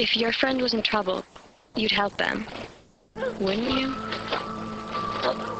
If your friend was in trouble, you'd help them, wouldn't you?